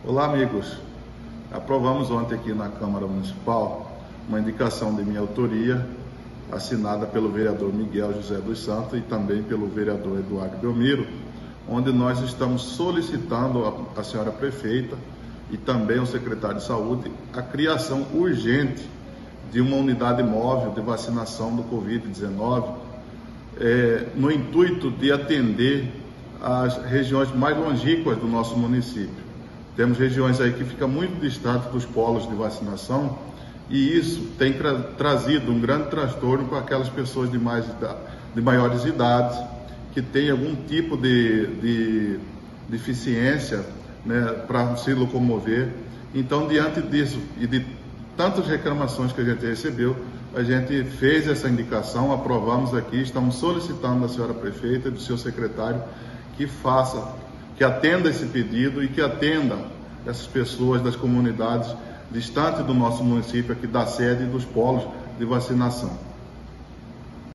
Olá, amigos. Aprovamos ontem aqui na Câmara Municipal uma indicação de minha autoria, assinada pelo vereador Miguel José dos Santos e também pelo vereador Eduardo Belmiro, onde nós estamos solicitando à senhora prefeita e também ao secretário de saúde a criação urgente de uma unidade móvel de vacinação do Covid-19, no intuito de atender as regiões mais longínquas do nosso município. Temos regiões aí que ficam muito distantes dos polos de vacinação e isso tem trazido um grande transtorno para aquelas pessoas de maiores idades que têm algum tipo de deficiência, né, para se locomover. Então, diante disso e de tantas reclamações que a gente recebeu, a gente fez essa indicação, aprovamos aqui, estamos solicitando da senhora prefeita e do seu secretário que atenda esse pedido e que atenda essas pessoas das comunidades distantes do nosso município, aqui da sede e dos polos de vacinação.